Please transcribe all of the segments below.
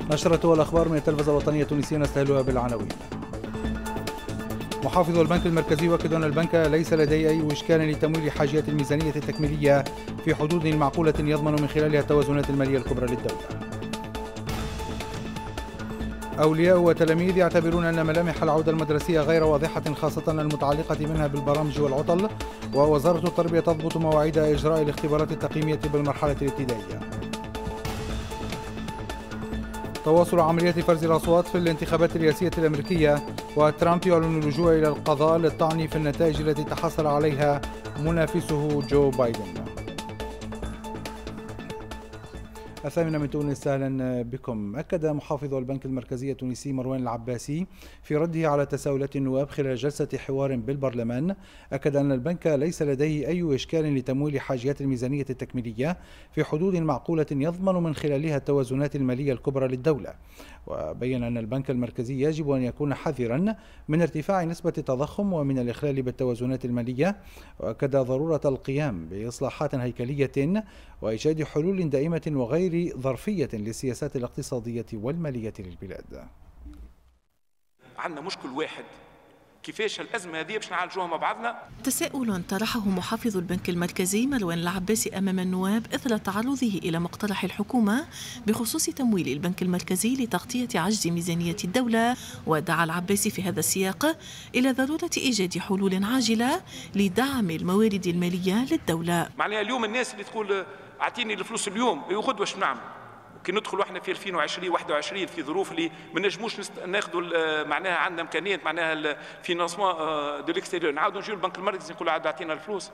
نشرة الأخبار من التلفزة الوطنية التونسية نستهلها بالعناوين. محافظ البنك المركزي يؤكد أن البنك ليس لديه أي إشكال لتمويل حاجيات الميزانية التكميلية في حدود معقولة يضمن من خلالها التوازنات المالية الكبرى للدولة. أولياء وتلاميذ يعتبرون أن ملامح العودة المدرسية غير واضحة، خاصة المتعلقة منها بالبرامج والعطل، ووزارة التربية تضبط مواعيد إجراء الاختبارات التقييمية بالمرحلة الابتدائية. تواصل عمليات فرز الأصوات في الانتخابات الرئاسية الأمريكية، وترامب يعلن اللجوء إلى القضاء للطعن في النتائج التي تحصل عليها منافسه جو بايدن. 8 من تونس، أهلا بكم. أكد محافظ البنك المركزي التونسي مروان العباسي في رده على تساؤلات النواب خلال جلسة حوار بالبرلمان، أكد أن البنك ليس لديه أي إشكال لتمويل حاجيات الميزانية التكميلية في حدود معقولة يضمن من خلالها التوازنات المالية الكبرى للدولة، وبين أن البنك المركزي يجب أن يكون حذرا من ارتفاع نسبة التضخم ومن الإخلال بالتوازنات المالية، وأكد ضرورة القيام بإصلاحات هيكلية وإيجاد حلول دائمة وغير ظرفية للسياسات الاقتصادية والمالية للبلاد. عندنا مشكل واحد، كيفاش الأزمة هذه باش نعالجوها مع بعضنا؟ تساؤل طرحه محافظ البنك المركزي مروان العباسي أمام النواب إثر تعرضه إلى مقترح الحكومة بخصوص تمويل البنك المركزي لتغطية عجز ميزانية الدولة، ودعا العباسي في هذا السياق إلى ضرورة إيجاد حلول عاجلة لدعم الموارد المالية للدولة. معناها اليوم الناس اللي تقول أعطيني الفلوس اليوم غدوة واش نعمل؟ كي ندخلوا احنا في 2020-21 في ظروف اللي ما نجموش ناخذوا معناها عندنا امكانيه معناها الفينانسمون دو ليكستيريور، نعاودوا نجيو البنك المركزي نقولوا عاد اعطينا الفلوس.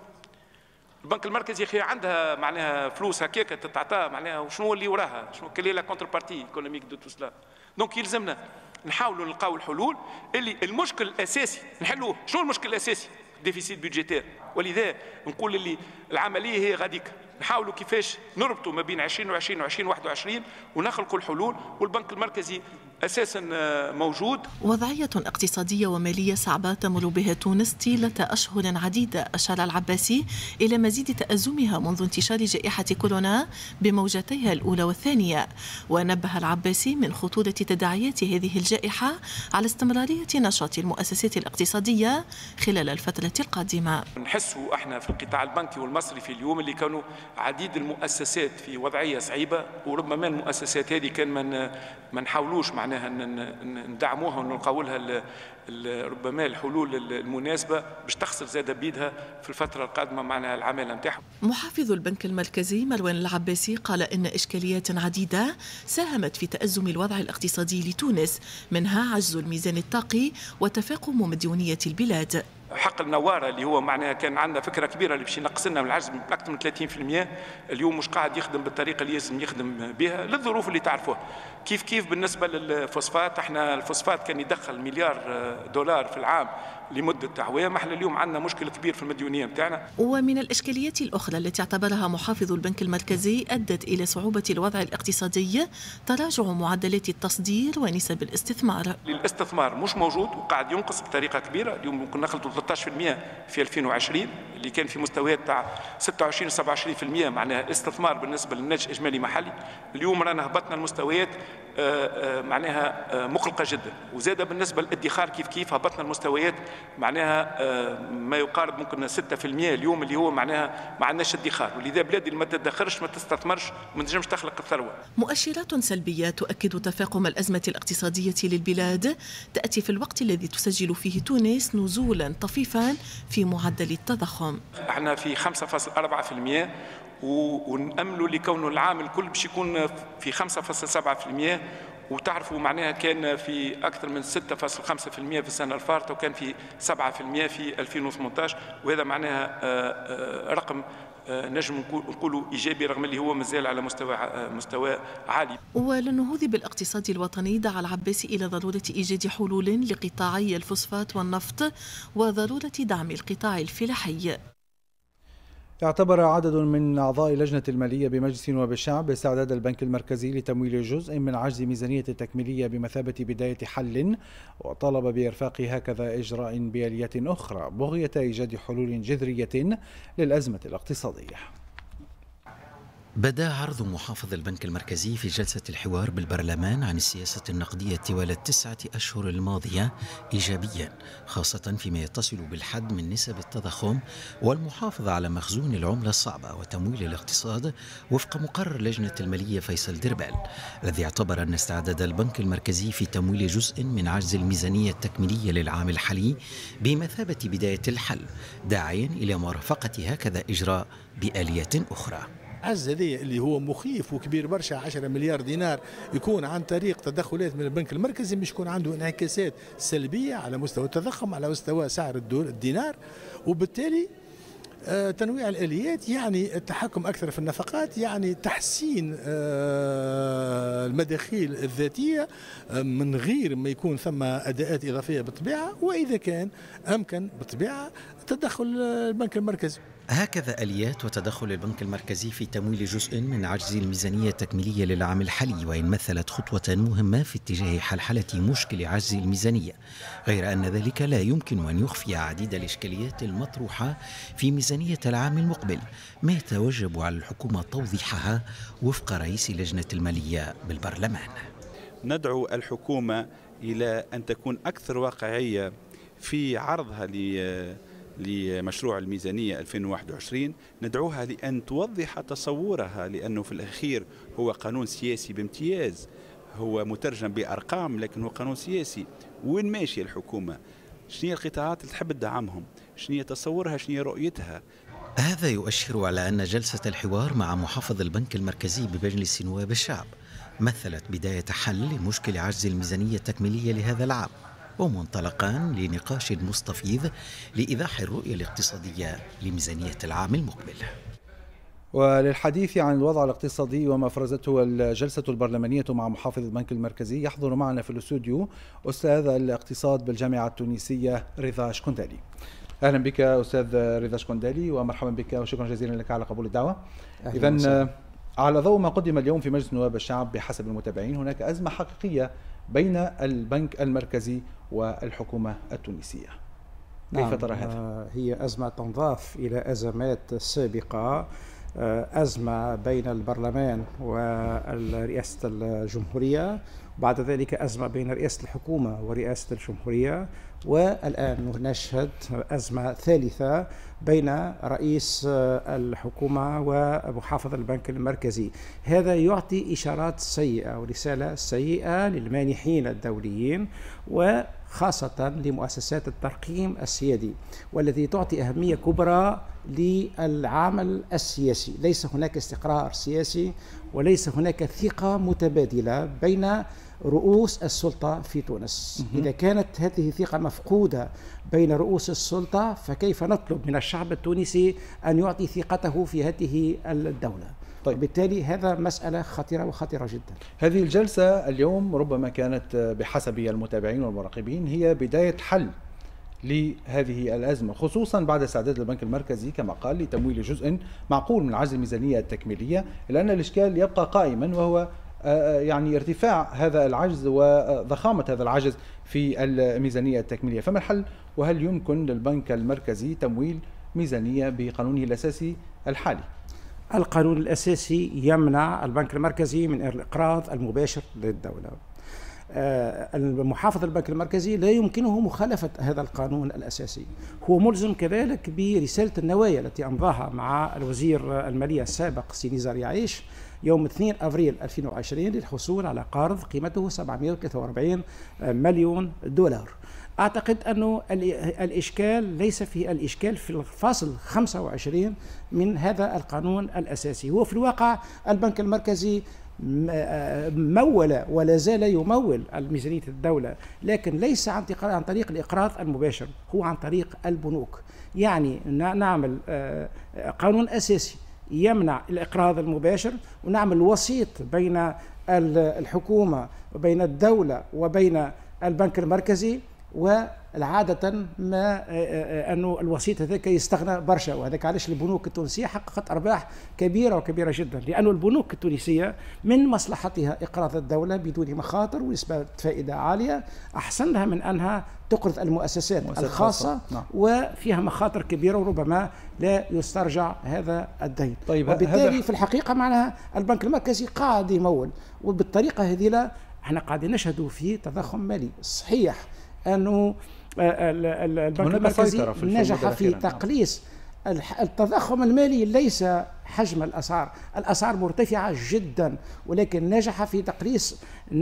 البنك المركزي يا اخي عندها معناها فلوس هكاك تتعطى معناها، وشنو اللي وراها؟ شنو كلي لا كونتر بارتي ايكونوميك دو تو سلا؟ دونك يلزمنا نحاولوا نلقاو الحلول اللي المشكل الاساسي نحلوه. شنو المشكل الاساسي؟ ديفيسيت بيدجيتير، ولذا نقول اللي العمليه هي غاديك نحاولوا كيفاش نربطوا ما بين 2020 و 2021 ونخلقوا الحلول، والبنك المركزي اساسا موجود. وضعيه اقتصاديه وماليه صعبه تمر بها تونس طيله اشهر عديده، اشار العباسي الى مزيد تازمها منذ انتشار جائحه كورونا بموجتيها الاولى والثانيه، ونبه العباسي من خطوره تداعيات هذه الجائحه على استمراريه نشاط المؤسسات الاقتصاديه خلال الفتره القادمه. نحسوا احنا في القطاع البنكي والمصرفي اليوم اللي كانوا عديد المؤسسات في وضعيه صعيبه، وربما المؤسسات هذه كان ما نحاولوش معناها ندعموها ونلقاو لها ربما الحلول المناسبه باش تخسر زاده بيدها في الفتره القادمه معناها العماله نتاعها. محافظ البنك المركزي مروان العباسي قال ان اشكاليات عديده ساهمت في تازم الوضع الاقتصادي لتونس، منها عجز الميزان الطاقي وتفاقم مديونيه البلاد. حق النواره اللي هو معناها كان عندنا فكره كبيره اللي باش ينقص لنا من العجز باكثر من 30%، اليوم مش قاعد يخدم بالطريقه اللي لازم يخدم بها للظروف اللي تعرفوها. كيف بالنسبه للفوسفات، احنا الفوسفات كان يدخل مليار دولار في العام لمده اعوام، احنا اليوم عندنا مشكل كبير في المديونيه نتاعنا. ومن الاشكاليات الاخرى التي اعتبرها محافظ البنك المركزي ادت الى صعوبه الوضع الاقتصادي تراجع معدلات التصدير ونسب الاستثمار. الاستثمار مش موجود وقاعد ينقص بطريقه كبيره، اليوم ممكن نخلطوا 13% في 2020 اللي كان في مستويات تاع 26-27% معناها استثمار بالنسبه للناتج الاجمالي المحلي، اليوم رانا هبطنا المستويات معناها مقلقه جدا، وزاد بالنسبه للادخار كيف هبطنا المستويات معناها ما يقارب ممكن 6% اليوم اللي هو معناها ما عندناش ادخار، ولذا بلاد اللي ما تدخرش ما تستثمرش ما تنجمش تخلق الثروه. مؤشرات سلبيه تؤكد تفاقم الازمه الاقتصاديه للبلاد تاتي في الوقت الذي تسجل فيه تونس نزولا طفيفا في معدل التضخم. احنا في 5.4% ونأملوا لكونه العام الكل باش يكون في 5.7%، وتعرفوا معناها كان في أكثر من 6.5% في السنة الفارطة وكان في 7% في 2018، وهذا معناها رقم نجم نقولوا إيجابي رغم اللي هو مازال على مستوى عالي. وللنهوض بالاقتصاد الوطني دعا العباسي إلى ضرورة إيجاد حلول لقطاعي الفوسفات والنفط وضرورة دعم القطاع الفلاحي. اعتبر عدد من أعضاء لجنة المالية بمجلس نواب الشعب استعداد البنك المركزي لتمويل جزء من عجز ميزانية التكميلية بمثابة بداية حل، وطالب بإرفاق هكذا إجراء بآليات أخرى بغية إيجاد حلول جذرية للأزمة الاقتصادية. بدا عرض محافظ البنك المركزي في جلسة الحوار بالبرلمان عن السياسة النقدية طوال ال9 أشهر الماضية إيجابيا، خاصة فيما يتصل بالحد من نسب التضخم والمحافظة على مخزون العملة الصعبة وتمويل الاقتصاد وفق مقرر لجنة المالية فيصل دربال، الذي اعتبر أن استعداد البنك المركزي في تمويل جزء من عجز الميزانية التكميلية للعام الحالي بمثابة بداية الحل، داعيا إلى مرافقة هكذا إجراء بآلية أخرى. العجز هذا اللي هو مخيف وكبير برشا 10 مليار دينار يكون عن طريق تدخلات من البنك المركزي، مش يكون عنده انعكاسات سلبية على مستوى التضخم، على مستوى سعر الدينار، وبالتالي تنويع الآليات يعني التحكم أكثر في النفقات، يعني تحسين المداخيل الذاتية من غير ما يكون ثم أداءات إضافية بالطبيعة، وإذا كان أمكن بالطبيعة تدخل البنك المركزي. هكذا آليات وتدخل البنك المركزي في تمويل جزء من عجز الميزانية التكميلية للعام الحالي، وإن مثلت خطوة مهمة في اتجاه حلحلة مشكل عجز الميزانية، غير أن ذلك لا يمكن أن يخفي عديد الإشكاليات المطروحة في ميزانية العام المقبل، ما يتوجب على الحكومة توضيحها وفق رئيس لجنة المالية بالبرلمان. ندعو الحكومة إلى أن تكون أكثر واقعية في عرضها لمشروع الميزانية 2021، ندعوها لأن توضح تصورها، لأنه في الأخير هو قانون سياسي بامتياز، هو مترجم بأرقام لكن هو قانون سياسي. وين ماشي الحكومة؟ شنو هي القطاعات اللي تحب تدعمهم؟ شنو هي تصورها؟ شنو هي رؤيتها؟ هذا يؤشر على أن جلسة الحوار مع محافظ البنك المركزي بمجلس نواب الشعب مثلت بداية حل لمشكل عجز الميزانية التكميلية لهذا العام، ومنطلقا لنقاش مستفيض لإيضاح الرؤية الاقتصادية لميزانية العام المقبل. وللحديث عن الوضع الاقتصادي وما فرزته الجلسة البرلمانية مع محافظ البنك المركزي يحضر معنا في الاستوديو أستاذ الاقتصاد بالجامعة التونسية رضا شكندالي. أهلا بك أستاذ رضا شكندالي ومرحبا بك وشكرا جزيلا لك على قبول الدعوة. إذن على ضوء ما قدم اليوم في مجلس نواب الشعب بحسب المتابعين، هناك أزمة حقيقية بين البنك المركزي والحكومة التونسية. كيف ترى هذا؟ هي أزمة تنضاف إلى أزمات سابقة، أزمة بين البرلمان ورئاسة الجمهورية، وبعد ذلك أزمة بين رئاسة الحكومة ورئاسة الجمهورية، والآن نشهد أزمة ثالثة بين رئيس الحكومة ومحافظ البنك المركزي. هذا يعطي إشارات سيئة ورسالة سيئة للمانحين الدوليين وخاصة لمؤسسات الترقيم السيادي، والتي تعطي أهمية كبرى للعمل السياسي. ليس هناك استقرار سياسي وليس هناك ثقة متبادلة بين رؤوس السلطة في تونس. إذا كانت هذه الثقة مفقودة بين رؤوس السلطة، فكيف نطلب من الشعب التونسي أن يعطي ثقته في هذه الدولة؟ طيب، بالتالي هذا مسألة خطيرة وخطيرة جدا. هذه الجلسة اليوم ربما كانت بحسب المتابعين والمراقبين هي بداية حل لهذه الأزمة، خصوصا بعد استعداد البنك المركزي كما قال لتمويل جزء معقول من عجز الميزانية التكميلية، إلا أن الإشكال يبقى قائما، وهو يعني ارتفاع هذا العجز وضخامة هذا العجز في الميزانية التكميلية. فما الحل؟ وهل يمكن للبنك المركزي تمويل ميزانية بقانونه الأساسي الحالي؟ القانون الأساسي يمنع البنك المركزي من الإقراض المباشر للدولة. المحافظ البنك المركزي لا يمكنه مخالفة هذا القانون الأساسي. هو ملزم كذلك برسالة النوايا التي أمضاها مع الوزير المالية السابق سي نزار يعيش يوم 2 أبريل 2020 للحصول على قرض قيمته 743 مليون دولار. أعتقد أنه الإشكال ليس في الإشكال في الفاصل 25 من هذا القانون الأساسي. هو في الواقع البنك المركزي مول ولا زال يمول ميزانية الدولة، لكن ليس عن طريق الإقراض المباشر، هو عن طريق البنوك. يعني نعمل قانون أساسي يمنع الإقراض المباشر، ونعمل وسيط بين الحكومة وبين الدولة وبين البنك المركزي، والعادة ما أنه الوسيط هذاك يستغنى برشا، وهذاك علاش البنوك التونسية حققت أرباح كبيرة وكبيرة جدا، لأن البنوك التونسية من مصلحتها إقراض الدولة بدون مخاطر ونسبة فائدة عالية، أحسن لها من أنها تقرض المؤسسات الخاصة وفيها مخاطر كبيرة وربما لا يسترجع هذا الدين. طيب وبالتالي في الحقيقة معناها البنك المركزي قاعد يمول، وبالطريقة هذه لا احنا قاعدين نشهدوا في تضخم مالي. صحيح أنه البنك المركزي نجح في تقليص التضخم المالي، ليس حجم الأسعار مرتفعة جدا، ولكن نجح في تقليص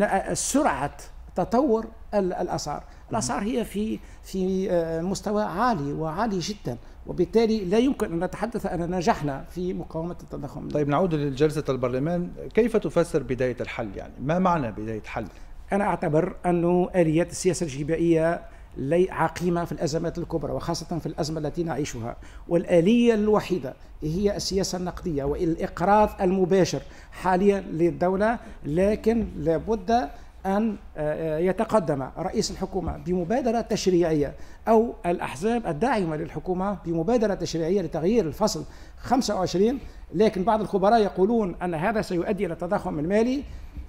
سرعة تطور الأسعار هي في مستوى عالي جدا، وبالتالي لا يمكن أن نتحدث أن نجحنا في مقاومة التضخم. طيب نعود لجلسة البرلمان، كيف تفسر بداية الحل؟ يعني ما معنى بداية حل؟ أنا أعتبر أنه آليات السياسة الجبائية عقيمة في الأزمات الكبرى، وخاصة في الأزمة التي نعيشها، والآلية الوحيدة هي السياسة النقدية والإقراض المباشر حاليا للدولة، لكن لابد أن يتقدم رئيس الحكومة بمبادرة تشريعية أو الأحزاب الداعمة للحكومة بمبادرة تشريعية لتغيير الفصل 25، لكن بعض الخبراء يقولون أن هذا سيؤدي إلى التضخم المالي،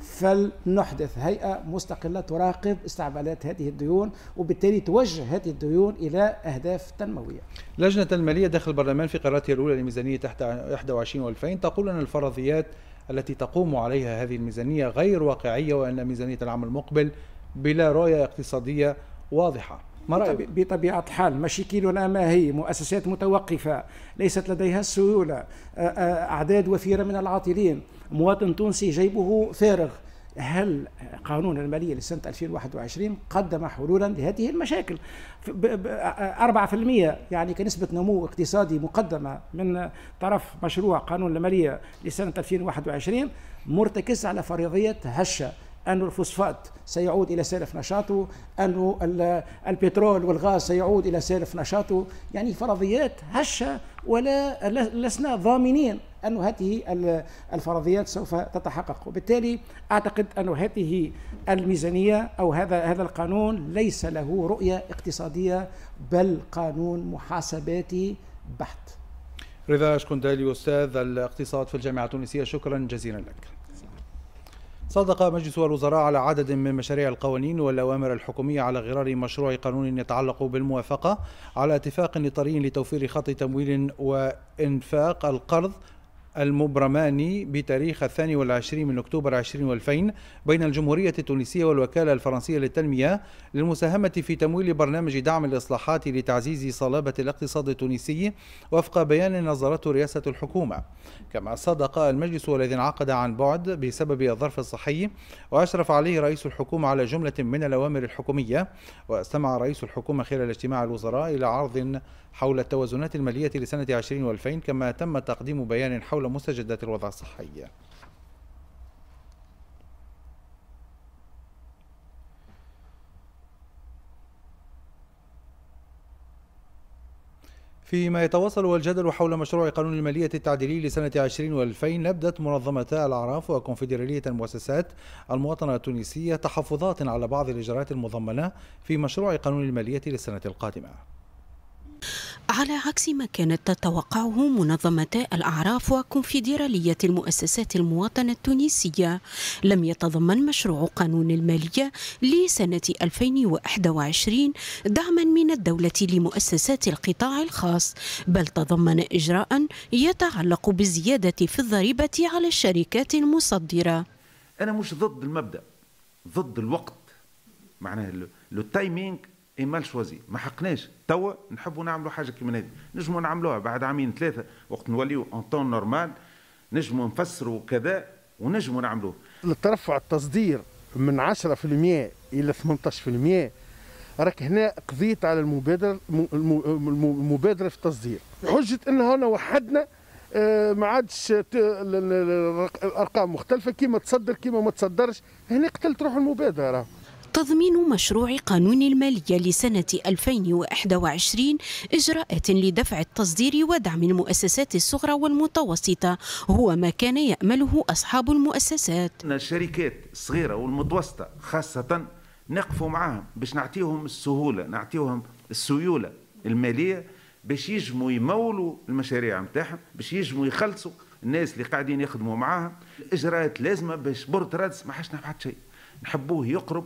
فلنحدث هيئة مستقلة تراقب استعمالات هذه الديون، وبالتالي توجه هذه الديون إلى أهداف تنموية. لجنة المالية داخل البرلمان في قراءتها الأولى لميزانية 21 و2000 تقول أن الفرضيات التي تقوم عليها هذه الميزانية غير واقعية، وأن ميزانية العام المقبل بلا رؤية اقتصادية واضحة. ما رأيك؟ بطبيعة الحال مشاكلنا ما هي؟ مؤسسات متوقفة ليست لديها السيولة، أعداد وفيرة من العاطلين، مواطن تونسي جيبه فارغ. هل قانون المالية لسنة 2021 قدم حلولا لهذه المشاكل؟ 4% يعني كنسبة نمو اقتصادي مقدمة من طرف مشروع قانون المالية لسنة 2021 مرتكز على فرضية هشة، أن الفوسفات سيعود إلى سالف نشاطه، أن البترول والغاز سيعود إلى سالف نشاطه، يعني فرضيات هشة، ولا لسنا ضامنين أن هذه الفرضيات سوف تتحقق. وبالتالي أعتقد أن هذه الميزانية أو هذا القانون ليس له رؤية اقتصادية، بل قانون محاسباتي بحت. رضا شكندالي أستاذ الاقتصاد في الجامعة التونسية، شكرا جزيلا لك. صادق مجلس الوزراء على عدد من مشاريع القوانين والأوامر الحكومية على غرار مشروع قانون يتعلق بالموافقة على اتفاق إطاري لتوفير خط تمويل وإنفاق القرض المبرماني بتاريخ 22 من أكتوبر 2020 بين الجمهورية التونسية والوكالة الفرنسية للتنمية للمساهمة في تمويل برنامج دعم الإصلاحات لتعزيز صلابة الاقتصاد التونسي وفق بيان نظرته رئاسة الحكومة. كما صدق المجلس والذي انعقد عن بعد بسبب الظرف الصحي، وأشرف عليه رئيس الحكومة على جملة من الأوامر الحكومية. واستمع رئيس الحكومة خلال اجتماع الوزراء إلى عرض حول التوازنات المالية لسنة 20 و2000، كما تم تقديم بيان حول مستجدات الوضع الصحي. فيما يتواصل الجدل حول مشروع قانون المالية التعديلي لسنة 20 و2000، أبدت منظمتا الأعراف وكونفدرالية المؤسسات المواطنة التونسية تحفظات على بعض الإجراءات المضمنة في مشروع قانون المالية للسنة القادمة، على عكس ما كانت تتوقعه منظمتا الأعراف وكونفدرالية المؤسسات المواطنة التونسية. لم يتضمن مشروع قانون المالية لسنة 2021 دعما من الدولة لمؤسسات القطاع الخاص، بل تضمن إجراء يتعلق بالزيادة في الضريبة على الشركات المصدرة. أنا مش ضد المبدأ، ضد الوقت، معناها لو تايمينغ إيمال شوازي، ما حقناش توا نحبوا نعملوا حاجه كيما هذه، نجموا نعملوها بعد عامين ثلاثه وقت نوليو اون طون نورمال، نجموا نفسروا كذا ونجموا نعملوه. الترفع التصدير من 10% الى 18%، راك هنا قضيت على المبادره في التصدير، حجه ان هنا وحدنا ما عادش الارقام مختلفه، كيما تصدر كيما ما تصدرش، هنا قتلت روح المبادره. تضمين مشروع قانون المالية لسنة 2021 إجراءات لدفع التصدير ودعم المؤسسات الصغرى والمتوسطة هو ما كان يأمله أصحاب المؤسسات. الشركات الصغيرة والمتوسطة خاصة نقفوا معاهم باش نعطيهم السهولة، نعطيهم السيولة المالية باش يجموا يمولوا المشاريع نتاعهم، باش يجموا يخلصوا الناس اللي قاعدين يخدموا معاهم. الإجراءات لازمة باش بورت رادس ما حشنا بحد شيء، نحبوه يقرب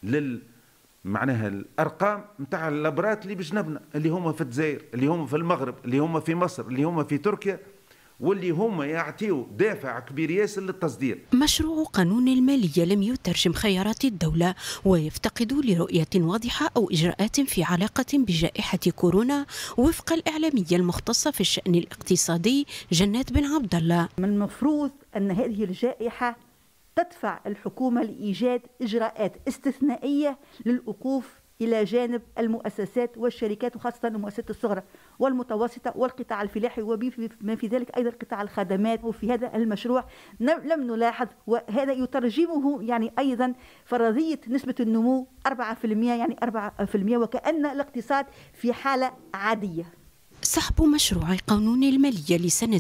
معناها الارقام نتاع اللابرات اللي بجنبنا، اللي هما في الجزائر، اللي هما في المغرب، اللي هما في مصر، اللي هما في تركيا، واللي هما يعطيوا دافع كبير ياسر للتصدير. مشروع قانون المالية لم يترجم خيارات الدولة ويفتقد لرؤية واضحة أو إجراءات في علاقة بجائحة كورونا، وفق الإعلامية المختصة في الشأن الاقتصادي جنات بن عبد الله. من المفروض أن هذه الجائحة تدفع الحكومة لإيجاد إجراءات استثنائية للوقوف إلى جانب المؤسسات والشركات، وخاصة المؤسسات الصغرى والمتوسطة والقطاع الفلاحي وبما في ذلك أيضا قطاع الخدمات. وفي هذا المشروع لم نلاحظ، وهذا يترجمه يعني أيضا فرضية نسبة النمو 4%، يعني 4%، وكأن الاقتصاد في حالة عادية. سحب مشروع قانون المالية لسنة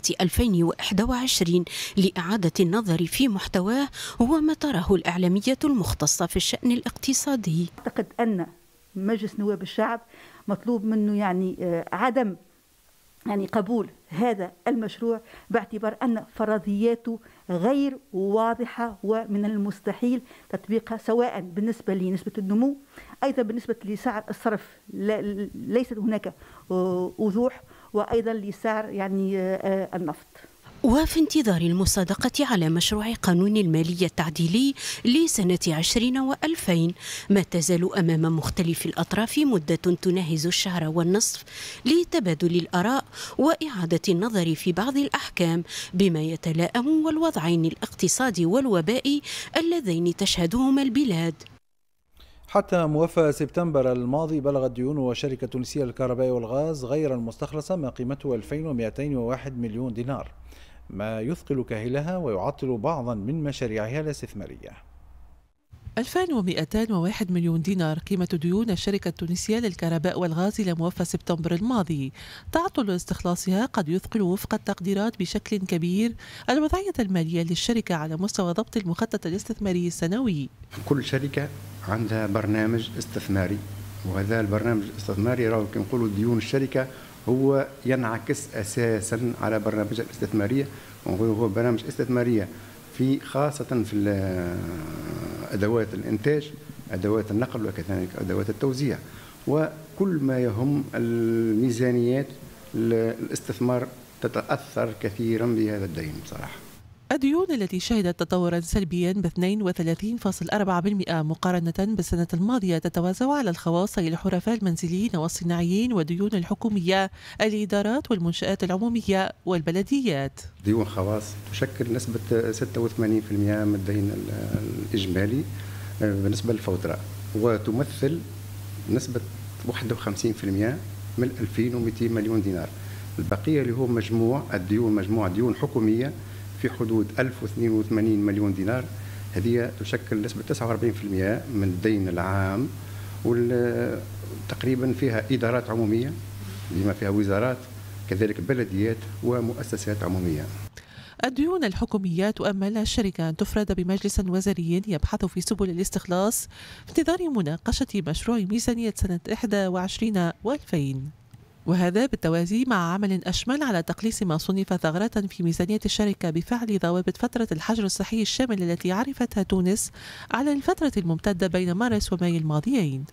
2021 لإعادة النظر في محتواه هو ما تراه الإعلامية المختصة في الشأن الاقتصادي. أعتقد أن مجلس نواب الشعب مطلوب منه يعني عدم قبول هذا المشروع، باعتبار أن فرضياته غير واضحة ومن المستحيل تطبيقها، سواء بالنسبة لنسبة النمو، أيضا بالنسبة لسعر الصرف ليست هناك وضوح، وأيضا لسعر النفط. وفي انتظار المصادقة على مشروع قانون المالية التعديلي لسنة 2020، ما تزال أمام مختلف الأطراف مدة تناهز الشهر والنصف لتبادل الآراء وإعادة النظر في بعض الأحكام بما يتلائم والوضعين الاقتصادي والوبائي اللذين تشهدهما البلاد. حتى موفى سبتمبر الماضي بلغت ديون وشركة تونسية للكهرباء والغاز غير المستخلصة ما قيمته 2201 مليون دينار، ما يثقل كاهلها ويعطل بعضا من مشاريعها الاستثمارية. 2201 مليون دينار قيمة ديون الشركة التونسية للكهرباء والغاز لموفى سبتمبر الماضي. تعطل استخلاصها قد يثقل وفق التقديرات بشكل كبير الوضعية المالية للشركة على مستوى ضبط المخطط الاستثماري السنوي. كل شركة عندها برنامج استثماري، وهذا البرنامج الاستثماري راهو كي نقولوا ديون الشركة هو ينعكس أساسا على برنامج الاستثمارية، ونقولوا هو برنامج استثمارية في خاصة في أدوات الإنتاج، أدوات النقل، وكذلك أدوات التوزيع، وكل ما يهم الميزانيات الاستثمار تتأثر كثيرا بهذا الدين بصراحة. الديون التي شهدت تطورا سلبيا ب 32.4% مقارنة بالسنة الماضية تتوزع على الخواص للحرفاء المنزليين والصناعيين وديون الحكومية، الإدارات والمنشآت العمومية والبلديات. ديون خواص تشكل نسبة 86% من الدين الإجمالي بالنسبة للفوترة، وتمثل نسبة 51% من 2200 مليون دينار. البقية اللي هو مجموع ديون حكومية في حدود 1082 مليون دينار، هذه تشكل نسبة 49% من الدين العام، وتقريبا فيها إدارات عمومية بما فيها وزارات، كذلك بلديات ومؤسسات عمومية. الديون الحكومية تؤمل الشركة أن تفرد بمجلس وزاري يبحث في سبل الاستخلاص في انتظار مناقشة مشروع ميزانية سنة 21 و2000. وهذا بالتوازي مع عمل أشمل على تقليص ما صنف ثغرة في ميزانية الشركة بفعل ضوابط فترة الحجر الصحي الشامل التي عرفتها تونس على الفترة الممتدة بين مارس وماي الماضيين.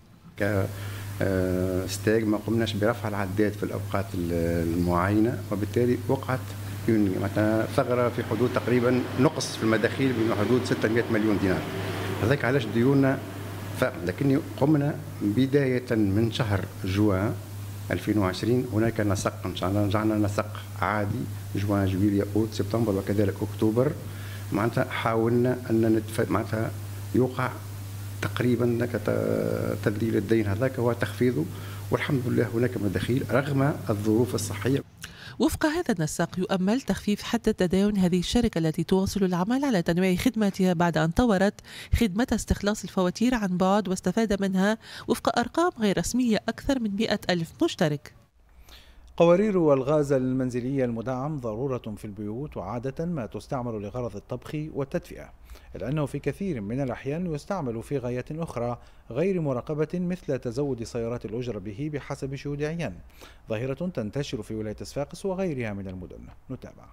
كستاج ما قمناش برفع العداد في الأوقات المعينة، وبالتالي وقعت مثلا ثغرة في حدود تقريبا نقص في المداخيل بحدود 600 مليون دينار. هذاك علاش ديوننا لكن قمنا بداية من شهر جوان 2020 هناك نسق، ان شاء الله رجعنا نسق عادي جوان جويليا اوت سبتمبر وكذلك اكتوبر، معناتها حاولنا ان معناتها يوقع تقريبا تذليل الدين هذاك وتخفيضه، والحمد لله هناك مداخيل رغم الظروف الصحيه. وفق هذا النسق يؤمل تخفيف حد التداين هذه الشركة التي تواصل العمل على تنويع خدماتها بعد أن طورت خدمة استخلاص الفواتير عن بعد واستفاد منها وفق أرقام غير رسمية أكثر من 100,000 مشترك. قوارير الغاز المنزلي المدعم ضرورة في البيوت وعادة ما تستعمل لغرض الطبخ والتدفئة، إلا أنه في كثير من الأحيان يستعمل في غايات أخرى غير مراقبة مثل تزود سيارات الأجرة به بحسب شهود عيان، ظاهرة تنتشر في ولاية صفاقس وغيرها من المدن. نتابع.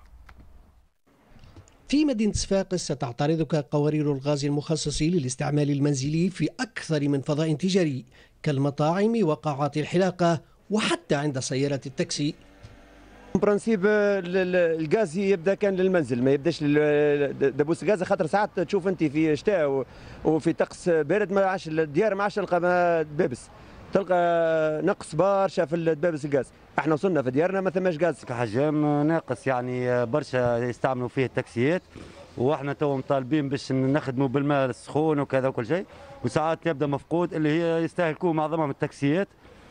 في مدينة صفاقس ستعترضك قوارير الغاز المخصص للاستعمال المنزلي في أكثر من فضاء تجاري كالمطاعم وقاعات الحلاقة وحتى عند سيارة التاكسي. برانسيب الغاز يبدا كان للمنزل، ما يبداش دبوس الغاز، خاطر ساعات تشوف انت في شتاء وفي طقس بارد ما عادش الديار ما عادش تلقى دبابس، تلقى نقص برشا في دبابس الغاز. احنا وصلنا في ديارنا ما ثماش غاز، كحجم ناقص يعني برشا يستعملوا فيه التاكسيات، واحنا تو مطالبين باش نخدموا بالماء السخون وكذا وكل شيء، وساعات يبدا مفقود اللي هي يستهلكوا معظمهم التاكسيات.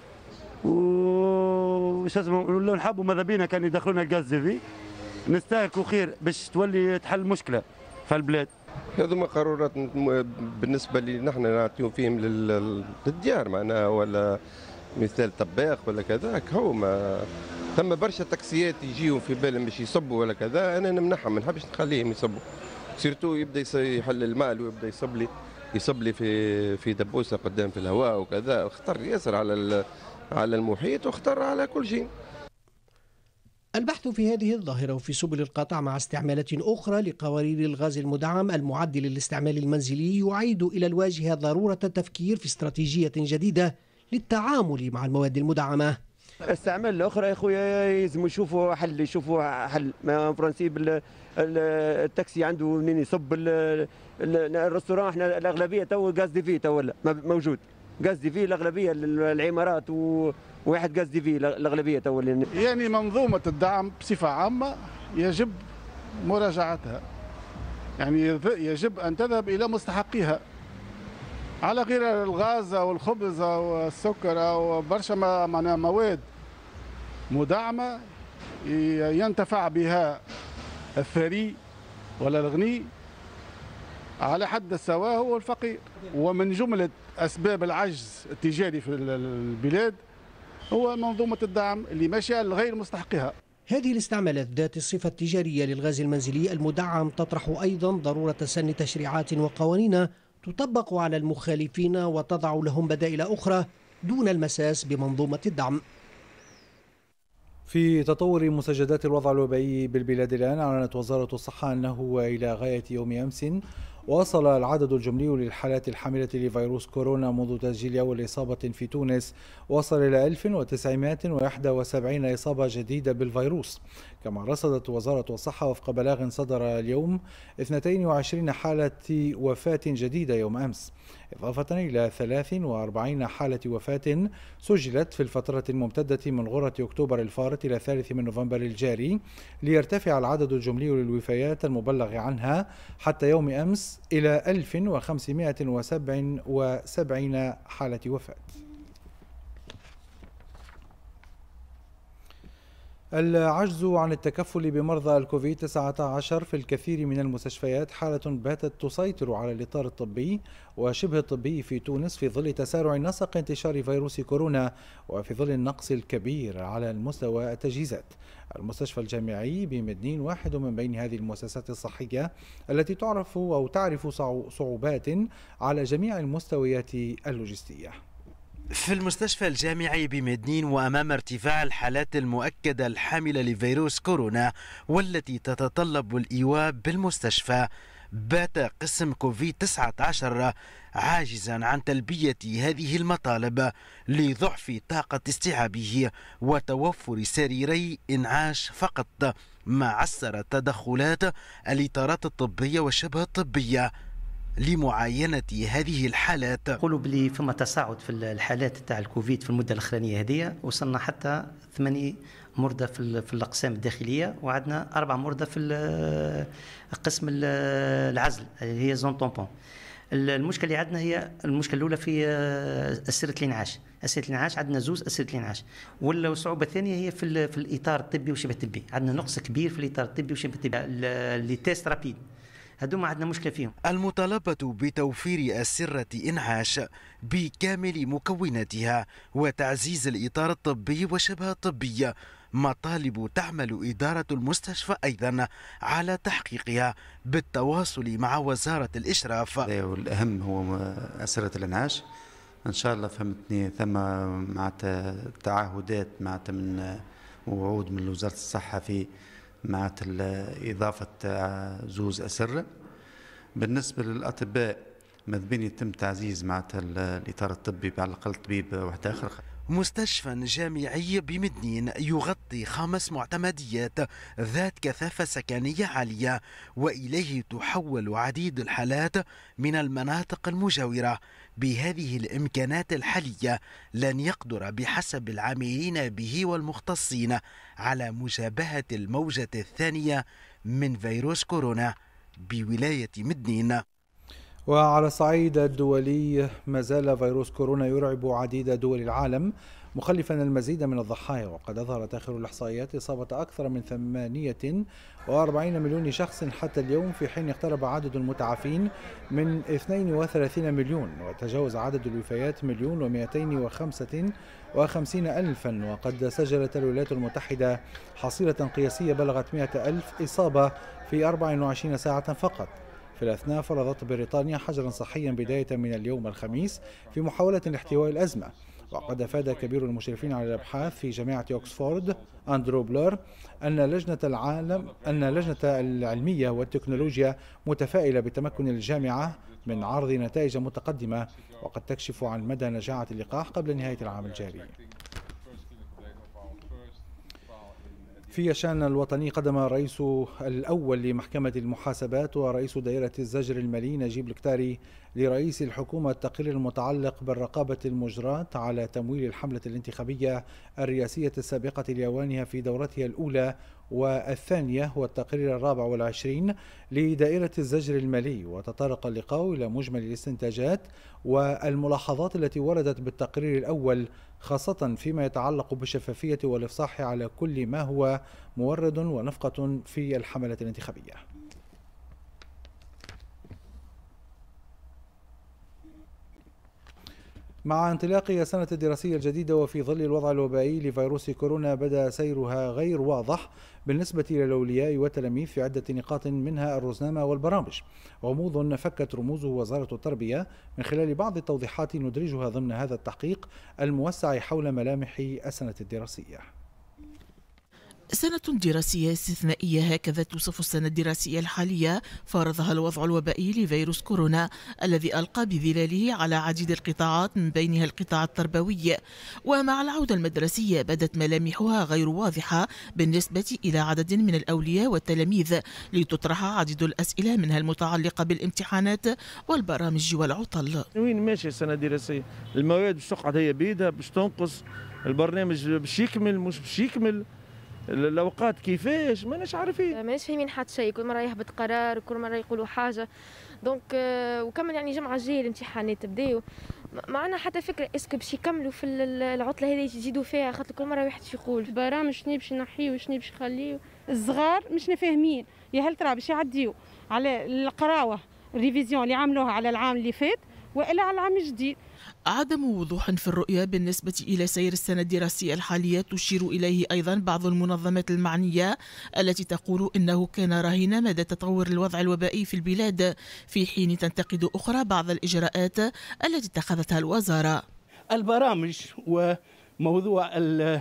وش اسمه لو نحبوا ماذا بينا كان يدخلونا الغاز في نستهلكوا خير باش تولي تحل مشكله في البلاد. هذوما قرارات بالنسبه لي نحن نعطيو فيهم للديار معناها، ولا مثال طباخ ولا كذا. هو ما ثم برشا تاكسيات يجيو في بالهم باش يصبوا ولا كذا، انا نمنعهم، ما نحبش نخليهم يصبوا. سيرتو يبدا يحل المال ويبدا يصب لي في دبوسه قدام في الهواء وكذا، خطر ياسر على المحيط واختار على كل شيء. البحث في هذه الظاهرة وفي سبل القطع مع استعمالات أخرى لقوارير الغاز المدعم المعد للاستعمال المنزلي يعيد إلى الواجهة ضرورة التفكير في استراتيجية جديدة للتعامل مع المواد المدعمة. الاستعمال الأخرى يا خويا يلزموا يشوفوا حل. ما برانسيب التاكسي عنده منين يصب، الريستوران احنا الأغلبية تو غاز دي في تو موجود، غاز دي في الأغلبية العمارات وواحد غاز دي في الأغلبية تو. يعني منظومة الدعم بصفة عامة يجب مراجعتها، يعني يجب أن تذهب إلى مستحقيها، على غير الغاز أو الخبز أو السكر أو برشا معناها مواد مدعمة ينتفع بها الثري ولا الغني على حد السواء هو الفقير. ومن جملة أسباب العجز التجاري في البلاد هو منظومة الدعم اللي ماشية لغير مستحقها. هذه الاستعمالات ذات الصفة التجارية للغاز المنزلي المدعم تطرح أيضا ضرورة سن تشريعات وقوانين تطبق على المخالفين وتضع لهم بدائل أخرى دون المساس بمنظومة الدعم. في تطور مسجلات الوضع الوبائي بالبلاد الآن، أعلنت وزارة الصحة أنه إلى غاية يوم أمس وصل العدد الجملي للحالات الحاملة لفيروس كورونا منذ تسجيل أول إصابة في تونس وصل إلى 1971 إصابة جديدة بالفيروس. كما رصدت وزارة الصحة وفق بلاغ صدر اليوم 22 حالة وفاة جديدة يوم أمس، إضافة إلى 43 حالة وفاة سجلت في الفترة الممتدة من غرة أكتوبر الفارط إلى 3 من نوفمبر الجاري، ليرتفع العدد الجملي للوفيات المبلغ عنها حتى يوم أمس إلى 1577 حالة وفاة. العجز عن التكفل بمرضى الكوفيد-19 في الكثير من المستشفيات حالة باتت تسيطر على الإطار الطبي وشبه الطبي في تونس في ظل تسارع نسق انتشار فيروس كورونا وفي ظل النقص الكبير على المستوى التجهيزات. المستشفى الجامعي بمدنين واحد من بين هذه المؤسسات الصحية التي تعرف صعوبات على جميع المستويات اللوجستية. في المستشفى الجامعي بمدنين وأمام ارتفاع الحالات المؤكدة الحاملة لفيروس كورونا والتي تتطلب الإيواء بالمستشفى، بات قسم كوفيد-19 عاجزا عن تلبية هذه المطالب لضعف طاقة استيعابه وتوفر سريري إنعاش فقط، ما عسر تدخلات الإطارات الطبية والشبه الطبية لمعاينة هذه الحالات. نقولوا بلي فما تصاعد في الحالات تاع الكوفيد في المدة الأخرانية هذه، وصلنا حتى 8 مرضى في الأقسام الداخلية، وعندنا 4 مرضى في قسم العزل اللي هي زون طومبون. المشكلة اللي عندنا هي المشكلة الأولى في أسرة الإنعاش. أسرة الإنعاش عندنا 2 أسرة الإنعاش، والصعوبة الثانية هي في الإطار الطبي وشبه الطبي. عندنا نقص كبير في الإطار الطبي وشبه الطبي. اللي تيست رابيد هذوما عندنا مشكلة فيهم. المطالبة بتوفير أسرة إنعاش بكامل مكوناتها وتعزيز الإطار الطبي وشبه الطبي مطالب تعمل إدارة المستشفى أيضا على تحقيقها بالتواصل مع وزارة الإشراف. والأهم هو أسرة الإنعاش. إن شاء الله فهمتني ثم معناتها تعهدات معناتها من وعود من وزارة الصحة في معناتها إضافة زوز أسرة. بالنسبة للأطباء ماذا يتم تعزيز معناتها الإطار الطبي على الأقل طبيب واحد آخر. مستشفى جامعي بمدنين يغطي 5 معتمديات ذات كثافة سكانية عالية، وإليه تحول عديد الحالات من المناطق المجاورة. بهذه الإمكانات الحالية لن يقدر بحسب العاملين به والمختصين على مجابهة الموجة الثانية من فيروس كورونا بولاية مدنين. وعلى الصعيد الدولي ما زال فيروس كورونا يرعب عديد دول العالم مخلفا المزيد من الضحايا، وقد أظهرت آخر الإحصائيات إصابة أكثر من 48 مليون شخص حتى اليوم، في حين اقترب عدد المتعافين من 32 مليون، وتجاوز عدد الوفيات 1,255,000. وقد سجلت الولايات المتحدة حصيلة قياسية بلغت 100,000 إصابة في 24 ساعة فقط. في الأثناء فرضت بريطانيا حجرا صحيا بداية من اليوم الخميس في محاولة لاحتواء الأزمة. وقد أفاد كبير المشرفين على الأبحاث في جامعة أوكسفورد أندرو بلور أن لجنة العلمية والتكنولوجيا متفائلة بتمكن الجامعة من عرض نتائج متقدمة وقد تكشف عن مدى نجاعة اللقاح قبل نهاية العام الجاري. في الشأن الوطني قدم الرئيس الأول لمحكمة المحاسبات ورئيس دائرة الزجر المالي نجيب الكتاري لرئيس الحكومة التقرير المتعلق بالرقابة المجراة على تمويل الحملة الانتخابية الرئاسية السابقة لأوانها في دورتها الأولى والثانية، والتقرير 24 لدائرة الزجر المالي. وتطرق اللقاء إلى مجمل الاستنتاجات والملاحظات التي وردت بالتقرير الأول، خاصة فيما يتعلق بالشفافية والإفصاح على كل ما هو مورد ونفقة في الحملة الانتخابية. مع انطلاق السنة الدراسية الجديدة وفي ظل الوضع الوبائي لفيروس كورونا، بدأ سيرها غير واضح بالنسبة للأولياء والتلاميذ في عدة نقاط منها الرزنامة والبرامج. غموض فكت رموزه وزارة التربية من خلال بعض التوضيحات ندرجها ضمن هذا التحقيق الموسع حول ملامح السنة الدراسية. سنة دراسية استثنائية، هكذا توصف السنة الدراسية الحالية، فرضها الوضع الوبائي لفيروس كورونا الذي ألقى بظلاله على عديد القطاعات من بينها القطاع التربوي. ومع العودة المدرسية بدت ملامحها غير واضحة بالنسبة إلى عدد من الأولياء والتلاميذ، لتطرح عديد الأسئلة منها المتعلقة بالامتحانات والبرامج والعطل. وين ماشي السنة الدراسية؟ المواد باش تقعد هي بيدها، باش تنقص، البرنامج باش يكمل مش باش يكمل، الاوقات كيفاش ماناش عارفين، ماناش فاهمين حتى شيء. كل مره يهبط قرار وكل مره يقولوا حاجه، دونك وكمل يعني جمعه جايه الامتحانات تبداو، ما عندنا حتى فكره اسكو باش يكملوا في العطله هذه يزيدوا فيها، خاطر كل مره واحد يقول البرامج شنو باش نحيو وشنو باش نخليو. الصغار مش فاهمين يا هل ترى باش يعديوا على القراوه الريفيزيون اللي عملوها على العام اللي فات والا على العام الجديد. عدم وضوح في الرؤية بالنسبة إلى سير السنة الدراسية الحالية تشير إليه أيضا بعض المنظمات المعنية، التي تقول إنه كان رهين مدى تطور الوضع الوبائي في البلاد، في حين تنتقد أخرى بعض الإجراءات التي اتخذتها الوزارة. البرامج وموضوع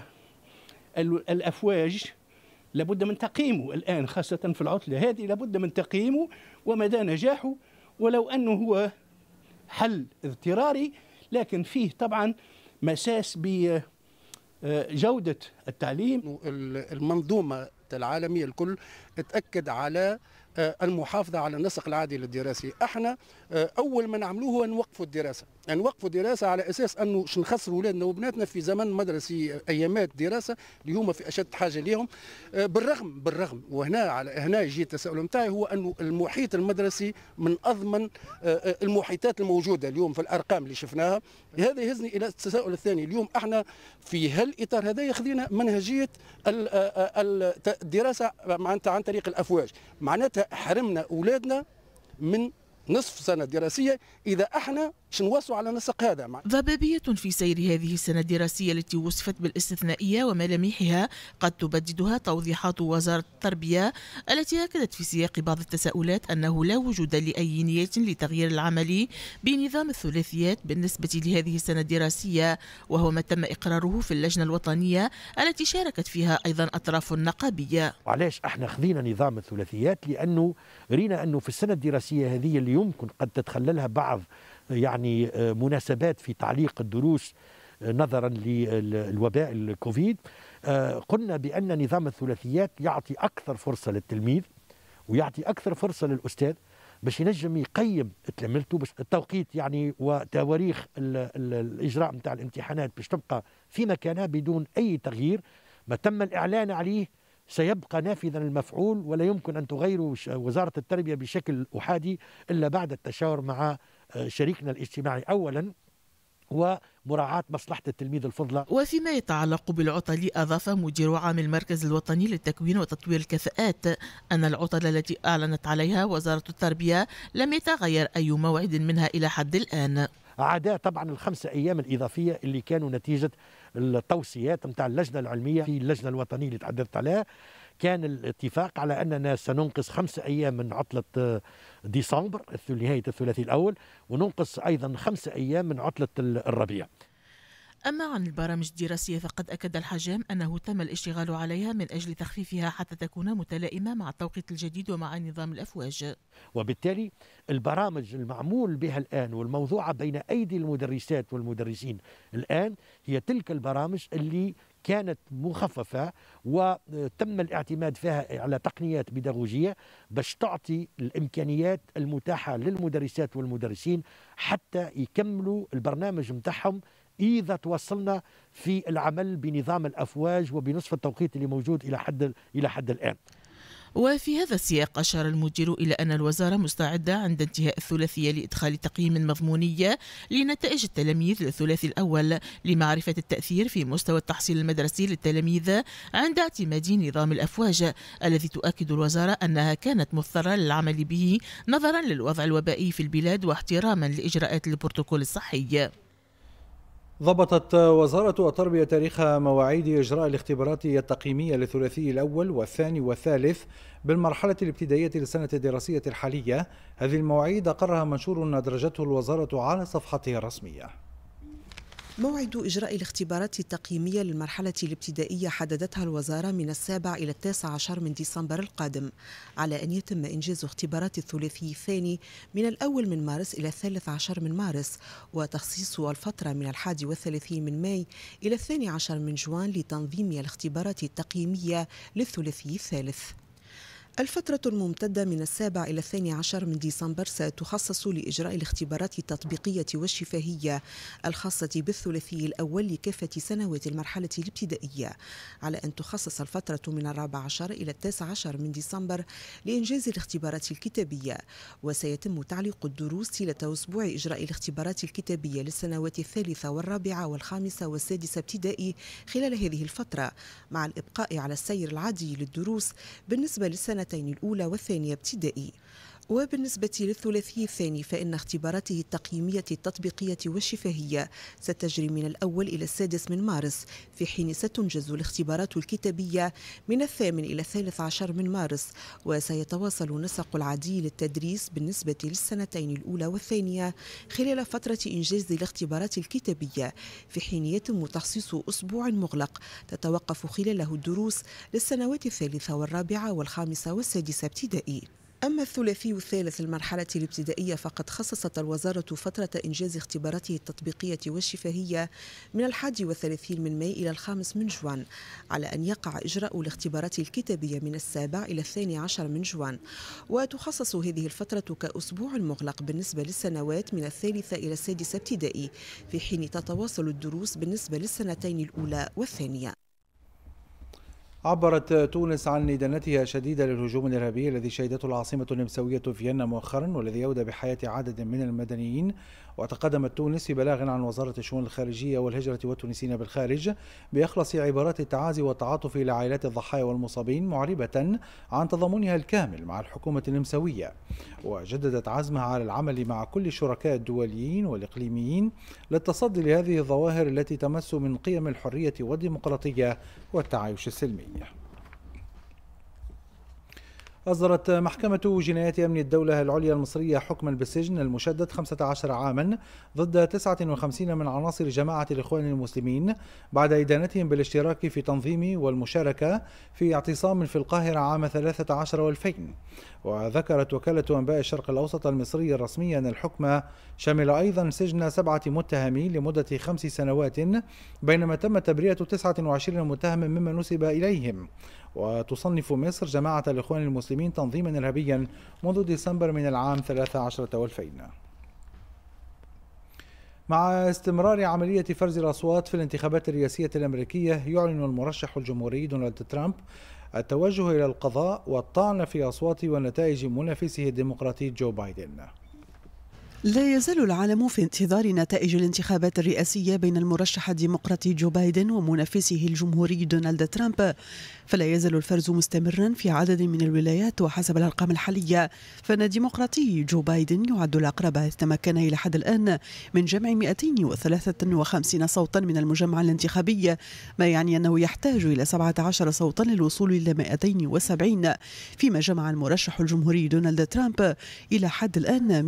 الأفواج لابد من تقييمه الآن، خاصة في العطلة هذه لابد من تقييمه ومدى نجاحه، ولو أنه هو حل اضطراري لكن فيه طبعا مساس بجودة التعليم. المنظومة العالمية الكل تأكد على المحافظة على النسق العادي للدراسي. احنا اول ما نعملوه هو نوقفوا الدراسة، نوقفوا الدراسة على اساس انه باش نخسروا اولادنا وبناتنا في زمن مدرسي ايامات دراسة اللي هما في اشد حاجة ليهم. بالرغم هنا يجي التساؤل نتاعي، هو انه المحيط المدرسي من اضمن المحيطات الموجودة اليوم في الارقام اللي شفناها. هذا يهزني الى التساؤل الثاني، اليوم احنا في هالاطار هذا يخذينا منهجية الدراسة معناتها عن طريق الافواج، معناتها حرمنا اولادنا من نصف سنه دراسيه اذا احنا نوصوا على نسق هذا. ضبابية في سير هذه السنة الدراسية التي وصفت بالاستثنائية وملامحها قد تبددها توضيحات وزارة التربية التي أكدت في سياق بعض التساؤلات أنه لا وجود لأي نية لتغيير العمل بنظام الثلاثيات بالنسبة لهذه السنة الدراسية، وهو ما تم إقراره في اللجنة الوطنية التي شاركت فيها أيضا أطراف نقابية. وعلاش احنا خذينا نظام الثلاثيات؟ لأنه رينا أنه في السنة الدراسية هذه اللي يمكن قد تتخللها بعض يعني مناسبات في تعليق الدروس نظرا للوباء الكوفيد، قلنا بأن نظام الثلاثيات يعطي أكثر فرصة للتلميذ ويعطي أكثر فرصة للأستاذ باش ينجم يقيم تلامذته، باش التوقيت يعني وتواريخ الإجراء نتاع الامتحانات باش تبقى في مكانها بدون أي تغيير. ما تم الإعلان عليه سيبقى نافذا المفعول، ولا يمكن أن تغير وزارة التربية بشكل أحادي إلا بعد التشاور مع شريكنا الاجتماعي أولا ومراعاة مصلحة التلميذ الفضلى. وفيما يتعلق بالعطل، أضاف مدير عام المركز الوطني للتكوين وتطوير الكفاءات أن العطل التي أعلنت عليها وزارة التربية لم يتغير أي موعد منها إلى حد الآن، عدا طبعا ال5 أيام الإضافية اللي كانوا نتيجة التوصيات نتاع اللجنة العلمية. في اللجنة الوطنية اللي تحدثت عليها كان الاتفاق على أننا سننقص 5 أيام من عطلة ديسمبر نهاية الثلاثي الأول، وننقص أيضا 5 أيام من عطلة الربيع. أما عن البرامج الدراسية فقد أكد الحجام أنه تم الاشتغال عليها من أجل تخفيفها حتى تكون متلائمة مع التوقيت الجديد ومع نظام الأفواج، وبالتالي البرامج المعمول بها الآن والموضوعة بين أيدي المدرسات والمدرسين الآن هي تلك البرامج اللي كانت مخففة وتم الاعتماد فيها على تقنيات بيداغوجية باش تعطي الإمكانيات المتاحة للمدرسات والمدرسين حتى يكملوا البرنامج متاعهم إذا توصلنا في العمل بنظام الأفواج وبنصف التوقيت اللي موجود إلى حد الآن. وفي هذا السياق أشار المدير إلى أن الوزارة مستعدة عند انتهاء الثلاثية لإدخال تقييم مضموني لنتائج التلاميذ للثلاثي الأول لمعرفة التأثير في مستوى التحصيل المدرسي للتلاميذ عند اعتماد نظام الأفواج الذي تؤكد الوزارة أنها كانت مضطرة للعمل به نظرا للوضع الوبائي في البلاد واحتراما لإجراءات البروتوكول الصحي. ضبطت وزارة التربية تاريخ مواعيد إجراء الاختبارات التقييمية للثلاثي الأول والثاني والثالث بالمرحلة الابتدائية للسنة الدراسية الحالية. هذه المواعيد أقرها منشور أدرجته الوزارة على صفحتها الرسمية. موعد إجراء الاختبارات التقييمية للمرحلة الابتدائية حددتها الوزارة من 7 إلى 19 من ديسمبر القادم، على أن يتم إنجاز اختبارات الثلاثي الثاني من 1 من مارس إلى 13 من مارس، وتخصيص الفترة من 31 من ماي إلى 12 من جوان لتنظيم الاختبارات التقييمية للثلاثي الثالث. الفترة الممتدة من 7 إلى 12 من ديسمبر ستخصص لإجراء الاختبارات التطبيقية والشفهية الخاصة بالثلاثي الأول لكافة سنوات المرحلة الابتدائية، على أن تخصص الفترة من 14 إلى 19 من ديسمبر لإنجاز الاختبارات الكتابية. وسيتم تعليق الدروس طيلة أسبوع إجراء الاختبارات الكتابية للسنوات الثالثة والرابعة والخامسة والسادسة ابتدائي خلال هذه الفترة، مع الإبقاء على السير العادي للدروس بالنسبة للسنة الأولى والثانية ابتدائي. وبالنسبة للثلاثي الثاني فإن اختباراته التقييمية التطبيقية والشفهية ستجري من 1 إلى 6 من مارس، في حين ستنجز الاختبارات الكتابية من 8 إلى 13 من مارس. وسيتواصل نسق العادي للتدريس بالنسبة للسنتين الأولى والثانية خلال فترة إنجاز الاختبارات الكتابية، في حين يتم تخصيص أسبوع مغلق تتوقف خلاله الدروس للسنوات الثالثة والرابعة والخامسة والسادسة ابتدائي. أما الثلاثي الثالث المرحلة الابتدائية فقد خصصت الوزارة فترة إنجاز اختباراته التطبيقية والشفهية من 31 من ماي إلى 5 من جوان، على أن يقع إجراء الاختبارات الكتابية من 7 إلى 12 من جوان. وتخصص هذه الفترة كأسبوع مغلق بالنسبة للسنوات من 3 إلى 6 ابتدائي، في حين تتواصل الدروس بالنسبة للسنتين الأولى والثانية. عبرت تونس عن إدانتها الشديدة للهجوم الإرهابي الذي شهدته العاصمة النمساوية فيينا مؤخرا والذي أودى بحياة عدد من المدنيين. وتقدمت تونس في بلاغ عن وزارة الشؤون الخارجية والهجرة والتونسيين بالخارج بأخلص عبارات التعازي والتعاطف إلى عائلات الضحايا والمصابين، معربة عن تضامنها الكامل مع الحكومة النمساوية، وجددت عزمها على العمل مع كل الشركاء الدوليين والإقليميين للتصدي لهذه الظواهر التي تمس من قيم الحرية والديمقراطية والتعايش السلمي. أصدرت محكمة جنايات أمن الدولة العليا المصرية حكما بالسجن المشدد 15 عاما ضد 59 من عناصر جماعة الإخوان المسلمين بعد إدانتهم بالاشتراك في تنظيم والمشاركة في اعتصام في القاهرة عام 13 و2000. وذكرت وكالة أنباء الشرق الأوسط المصري الرسمية أن الحكم شمل أيضا سجن 7 متهمين لمدة 5 سنوات، بينما تم تبرئة 29 متهم مما نسب إليهم. وتصنف مصر جماعة الإخوان المسلمين تنظيما إرهابيا منذ ديسمبر من العام 13 و2000. مع استمرار عملية فرز الأصوات في الانتخابات الرئاسية الأمريكية، يعلن المرشح الجمهوري دونالد ترامب التوجه إلى القضاء والطعن في أصوات ونتائج منافسه الديمقراطي جو بايدن. لا يزال العالم في انتظار نتائج الانتخابات الرئاسية بين المرشح الديمقراطي جو بايدن ومنافسه الجمهوري دونالد ترامب، فلا يزال الفرز مستمرا في عدد من الولايات. وحسب الأرقام الحالية فإن الديمقراطي جو بايدن يعد الأقرب، إذ تمكن إلى حد الآن من جمع 253 صوتا من المجمع الانتخابي، ما يعني أنه يحتاج إلى 17 صوتا للوصول إلى 270، فيما جمع المرشح الجمهوري دونالد ترامب إلى حد الآن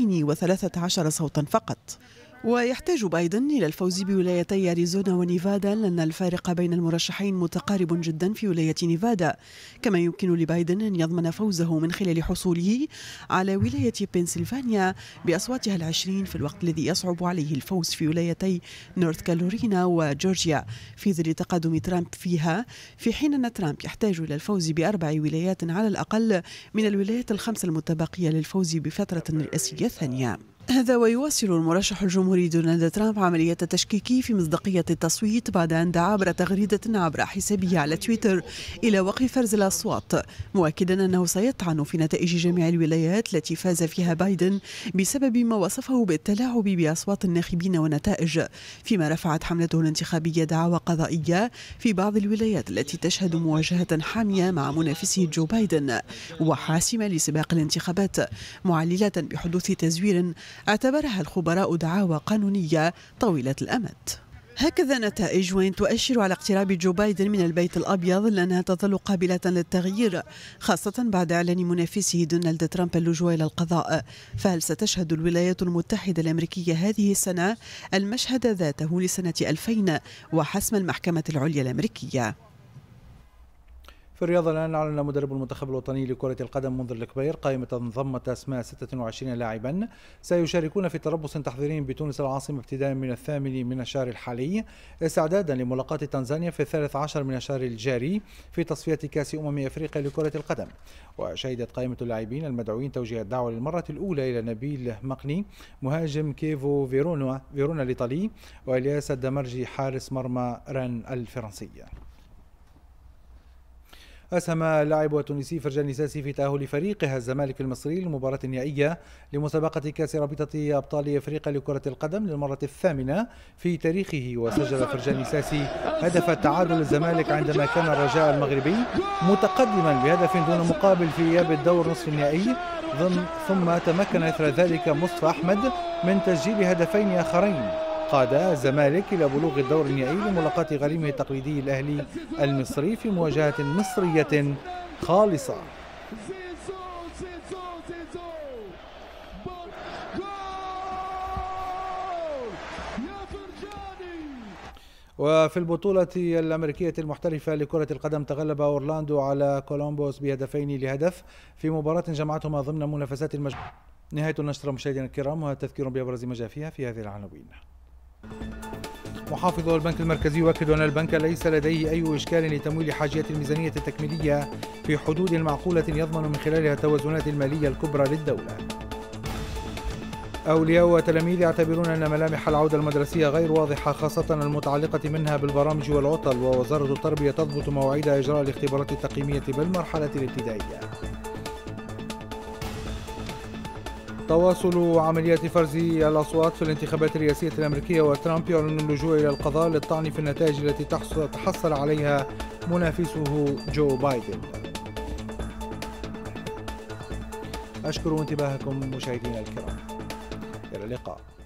213 صوتا فقط. ويحتاج بايدن إلى الفوز بولايتي أريزونا ونيفادا، لأن الفارق بين المرشحين متقارب جدا في ولاية نيفادا. كما يمكن لبايدن أن يضمن فوزه من خلال حصوله على ولاية بنسلفانيا بأصواتها 20، في الوقت الذي يصعب عليه الفوز في ولايتي نورث كارولينا وجورجيا في ظل تقدم ترامب فيها، في حين أن ترامب يحتاج إلى الفوز ب4 ولايات على الأقل من الولايات ال5 المتبقية للفوز بفترة رئاسية ثانية. هذا ويواصل المرشح الجمهوري دونالد ترامب عملية التشكيك في مصداقية التصويت بعد أن دعا عبر تغريدة عبر حسابه على تويتر إلى وقف فرز الأصوات، مؤكدا أنه سيطعن في نتائج جميع الولايات التي فاز فيها بايدن بسبب ما وصفه بالتلاعب بأصوات الناخبين ونتائج، فيما رفعت حملته الانتخابية دعاوى قضائية في بعض الولايات التي تشهد مواجهة حامية مع منافسه جو بايدن وحاسمة لسباق الانتخابات، معللة بحدوث تزوير اعتبرها الخبراء دعاوى قانونية طويلة الأمد. هكذا نتائج وين تؤشر على اقتراب جو بايدن من البيت الأبيض، لأنها تظل قابلة للتغيير، خاصة بعد إعلان منافسه دونالد ترامب اللجوء إلى القضاء. فهل ستشهد الولايات المتحدة الأمريكية هذه السنة المشهد ذاته لسنة 2000 وحسم المحكمة العليا الأمريكية؟ في الرياضة الآن أعلن مدرب المنتخب الوطني لكرة القدم منذر الكبير قائمة ضمت أسماء 26 لاعبا سيشاركون في تربص تحضيري بتونس العاصمة ابتداء من 8 من الشهر الحالي، استعدادا لملاقاة تنزانيا في 13 من الشهر الجاري في تصفية كأس أفريقيا لكرة القدم. وشهدت قائمة اللاعبين المدعوين توجيه الدعوة للمرة الأولى إلى نبيل مقني مهاجم كيفو فيرونا الإيطالي، وإلياس الدمرجي حارس مرمى ران الفرنسية. أسهم اللاعب التونسي فرجاني ساسي في تأهل فريقها الزمالك المصري للمباراة النهائية لمسابقة كأس رابطة أبطال أفريقيا لكرة القدم للمرة الثامنة في تاريخه، وسجل فرجاني ساسي هدف التعادل للزمالك عندما كان الرجاء المغربي متقدما بهدف دون مقابل في إياب الدور نصف النهائي، ثم تمكن إثر ذلك مصطفى أحمد من تسجيل هدفين آخرين قاد الزمالك إلى بلوغ الدور النهائي لملاقاة غريمه التقليدي الأهلي المصري في مواجهة مصرية خالصة. وفي البطولة الأمريكية المحترفة لكرة القدم تغلب أورلاندو على كولومبوس بهدفين لهدف في مباراة جمعتهما ضمن منافسات المجموعة. نهاية النشرة مشاهدينا الكرام، وتذكير بأبرز ما جاء فيها في هذه العناوين. محافظ البنك المركزي يؤكد أن البنك ليس لديه أي إشكال لتمويل حاجيات الميزانية التكميلية في حدود معقولة يضمن من خلالها التوازنات المالية الكبرى للدولة. أولياء وتلاميذ يعتبرون أن ملامح العودة المدرسية غير واضحة، خاصة المتعلقة منها بالبرامج والعطل، ووزارة التربية تضبط مواعيد إجراء الاختبارات التقييمية بالمرحلة الابتدائية. تواصل عمليات فرز الأصوات في الانتخابات الرئاسية الأمريكية، وترامب يعلن اللجوء إلى القضاء للطعن في النتائج التي تحصل عليها منافسه جو بايدن. أشكر انتباهكم مشاهدينا الكرام، إلى اللقاء.